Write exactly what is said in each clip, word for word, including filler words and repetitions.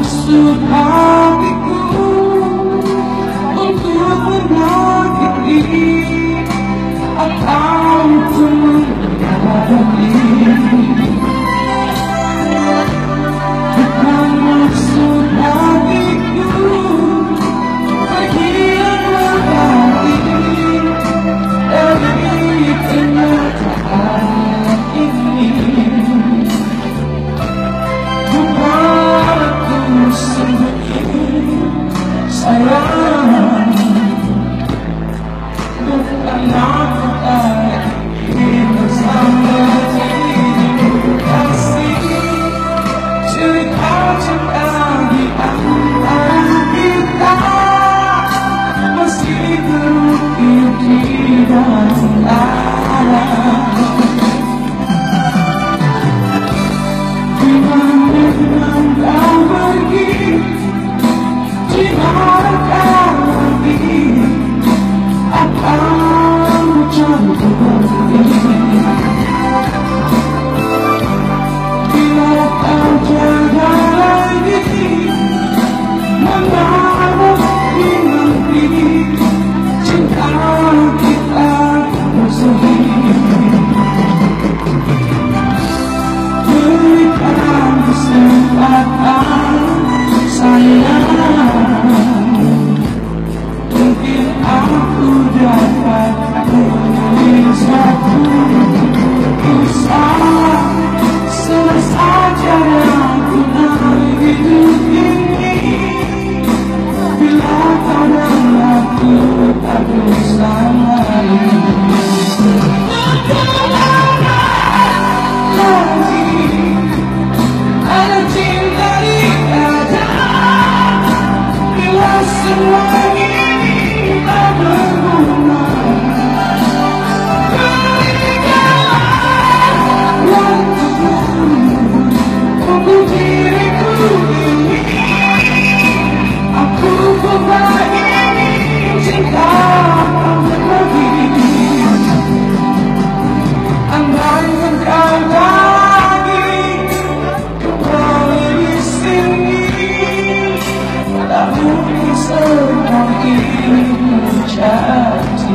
maksud hatiku untuk menyakiti atau untuk menghadapi. Bukan maksud hatiku bagian berbagi dari kenyataan ini. Bukan aku sendiri sayang, bukan aku tak ingin bersama dirimu kasih. Cerita cinta di antara kita masih terukir di dalam alam. Di mana kau pergi, di mana kau pergi, akan menjadi bila kau jaga lagi, menaruh di nanti cinta kita bersemi. Berikan kesempatan sayang, mungkin aku dapat menulis satu kisah saja yang pernah hidup ini. Bila kau dan aku tak bersama lagi, ada cinta di kata. Bila semua ini tak berguna, berikan waktu untuk diriku ini. Aku berbagi cinta berbagi. Andaikan kau lagi kembali di sini, tak mungkin semua ini terjadi.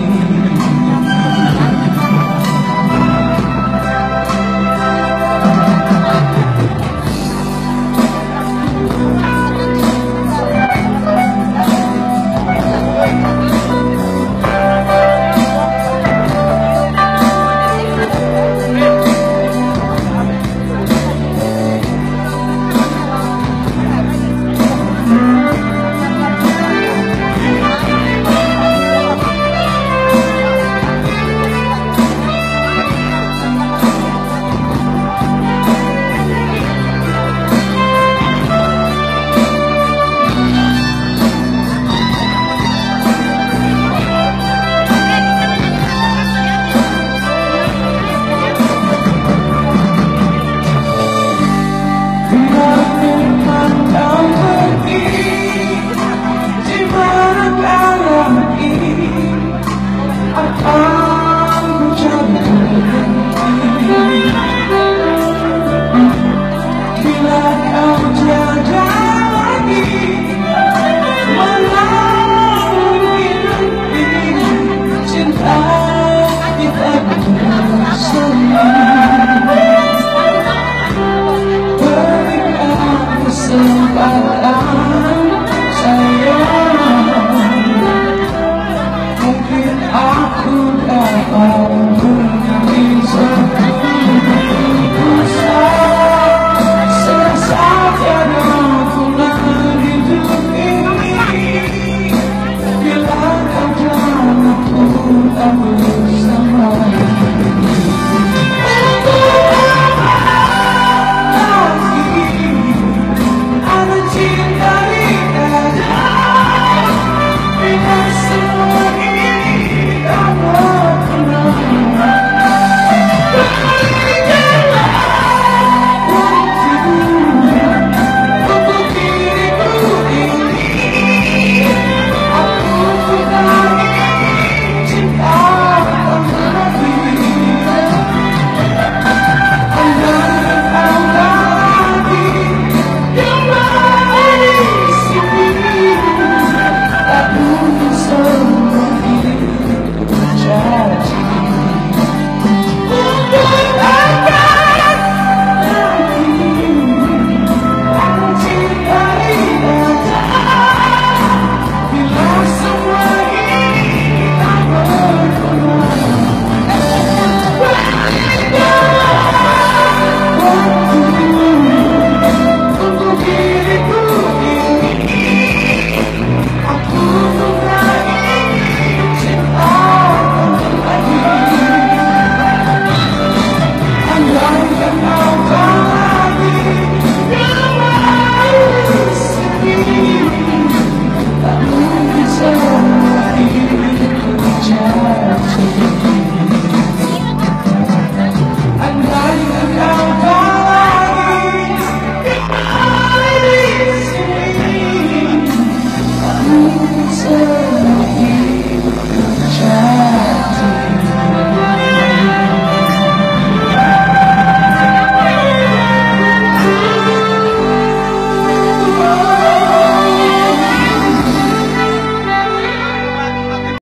Berikan kesempatan